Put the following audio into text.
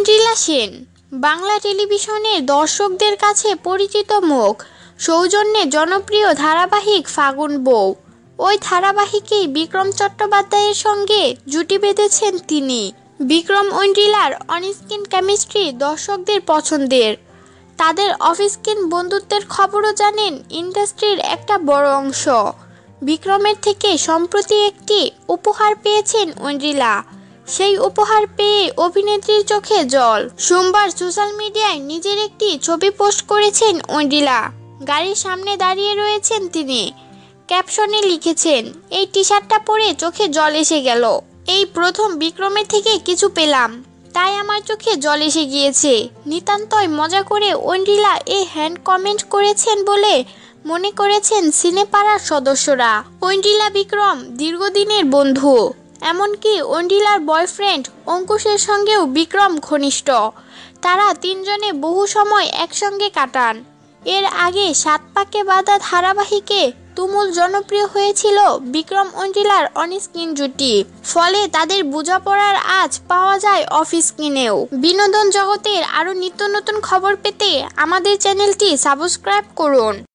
ঐন্দ্রিলা সেন বাংলা টেলিভিশনের দর্শকদের কাছে পরিচিত মুখ। সৌজন্যে জনপ্রিয় ধারাবাহিক ফাগুন বউ, ওই ধারাবাহিকেই বিক্রম চট্টোপাধ্যায়ের সঙ্গে জুটি বেঁধেছেন তিনি। বিক্রম ঐন্দ্রিলার অনস্ক্রিন কেমিস্ট্রি দর্শকদের পছন্দের। তাদের অফস্ক্রিন বন্ধুত্বের খবরও জানেন ইন্ডাস্ট্রির একটা বড় অংশ। বিক্রমের থেকে সম্প্রতি একটি উপহার পেয়েছেন ঐন্দ্রিলা। সেই উপহার পেয়ে অভিনেত্রীর চোখে জল। সোমবার সোশ্যাল মিডিয়ায় নিজের একটি ছবি পোস্ট করেছেন ঐন্দ্রিলা। গাড়ির সামনে দাঁড়িয়ে রয়েছেন তিনি। ক্যাপশনে লিখেছেন, এই টি শার্টটা পরে চোখে জল এসে গেল। এই প্রথম বিক্রমের থেকে কিছু পেলাম, তাই আমার চোখে জল এসে গিয়েছে। নিতান্তই মজা করে ঐন্দ্রিলা এই হ্যান্ড কমেন্ট করেছেন বলে মনে করেছেন সিনেপাড়ার সদস্যরা। ঐন্দ্রিলা বিক্রম দীর্ঘদিনের বন্ধু। এমনকি ঐন্দ্রিলার বয়ফ্রেন্ড অঙ্কুশের সঙ্গেও বিক্রম ঘনিষ্ঠ। তারা তিনজনে বহু সময় একসঙ্গে কাটান। এর আগে সাত পাকে বাঁধা ধারাবাহিকে তুমুল জনপ্রিয় হয়েছিল বিক্রম ঐন্দ্রিলার অনস্ক্রিন জুটি। ফলে তাদের বোঝাপড়ার আঁচ পাওয়া যায় অফ স্ক্রিনেও। বিনোদন জগতের আরও নিত্য নতুন খবর পেতে আমাদের চ্যানেলটি সাবস্ক্রাইব করুন।